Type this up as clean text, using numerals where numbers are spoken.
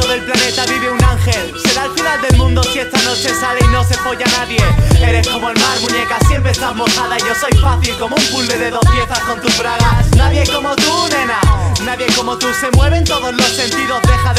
del planeta vive un ángel. Será el final del mundo si esta noche sale y no se folla nadie. Eres como el mar, muñeca, siempre estás mojada. Y yo soy fácil como un puzzle de 2 piezas con tus bragas. Nadie como tú, nena, nadie como tú. Se mueven todos los sentidos, deja de